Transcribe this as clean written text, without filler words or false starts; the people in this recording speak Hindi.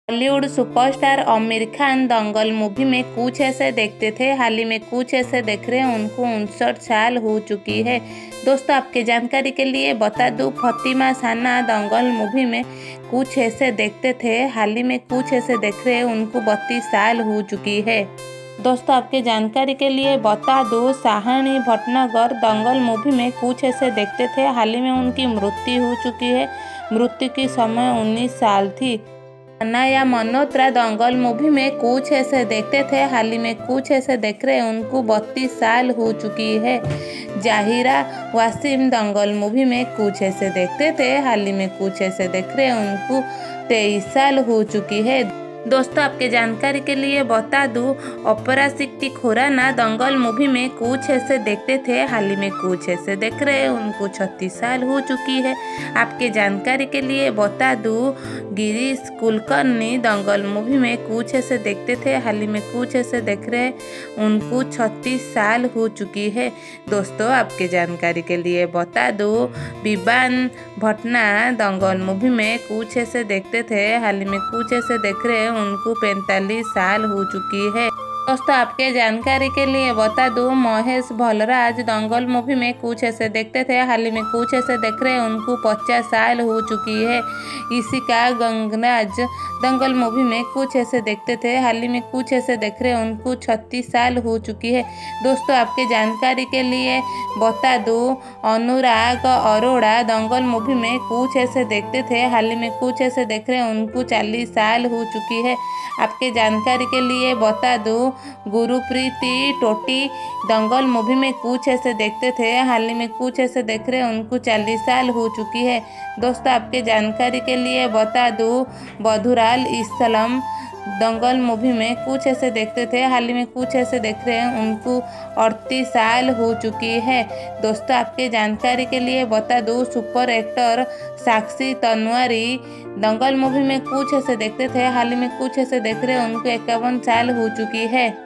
बॉलीवुड सुपरस्टार आमिर खान दंगल मूवी में कुछ ऐसे देखते थे, हाल ही में कुछ ऐसे देख रहे हैं। उनको 59 साल हो चुकी है। दोस्तों, आपके जानकारी के लिए बता दूं, फतिमा साना दंगल मूवी में कुछ ऐसे देखते थे, हाल ही में कुछ ऐसे देख रहे हैं। उनको 32 साल हो चुकी है। दोस्तों, आपके जानकारी के लिए बता दूं, साहनी भटनागर दंगल मूवी में कुछ ऐसे देखते थे, हाल ही में उनकी मृत्यु हो चुकी है। मृत्यु की समय 19 साल थी। अनाया मल्होत्रा दंगल मूवी में कुछ ऐसे देखते थे, हाल ही में कुछ ऐसे देख रहे हैं। उनको 32 साल हो चुकी है। जाहिरा वासिम दंगल मूवी में कुछ ऐसे देखते थे, हाल ही में कुछ ऐसे देख रहे हैं। उनको 23 साल हो चुकी है। दोस्तों, आपके जानकारी के लिए बता दूं, अपराशक्ति खुराना दंगल मूवी में कुछ ऐसे देखते थे, हाल ही में कुछ ऐसे देख रहे हैं। उनको 36 साल हो चुकी है। आपके जानकारी के लिए बता दूं, गिरीश कुलकर्णी दंगल मूवी में कुछ ऐसे देखते थे, हाल ही में कुछ ऐसे देख रहे हैं। उनको 36 साल हो चुकी है। दोस्तों, आपके जानकारी के लिए बता दूं, विवान भटना दंगल मूवी में कुछ ऐसे देखते थे, हाल ही में कुछ ऐसे देख रहे हैं। उनको 45 साल हो चुकी है। दोस्तों, आपके जानकारी के लिए बता दूं, महेश भल्लराज दंगल मूवी में कुछ ऐसे देखते थे, हाल ही में कुछ ऐसे देख रहे हैं। उनको 50 साल हो चुकी है। इशिका गंगराज दंगल मूवी में कुछ ऐसे देखते थे, हाल ही में कुछ ऐसे देख रहे हैं। उनको 36 साल हो चुकी है। दोस्तों, आपके जानकारी के लिए बता दूं, अनुराग अरोड़ा दंगल मूवी में कुछ ऐसे देखते थे, हाल ही में कुछ ऐसे देख रहे हैं। उनको 40 साल हो चुकी है। आपके जानकारी के लिए बता दूं, गुरुप्रीति टोटी दंगल मूवी में कुछ ऐसे देखते थे, हाल ही में कुछ ऐसे देख रहे हैं। उनको 40 साल हो चुकी है। दोस्तों, आपके जानकारी के लिए बता दूं, बधुराल इस्लाम दंगल मूवी में कुछ ऐसे देखते थे, हाल ही में कुछ ऐसे देख रहे हैं। उनको 38 साल हो चुकी है। दोस्तों, आपके जानकारी के लिए बता दूं, super actor Sakshi Tanwar Dangal movie में कुछ ऐसे देखते थे, हाल ही में कुछ ऐसे देख रहे हैं। उनको 51 साल हो चुकी है।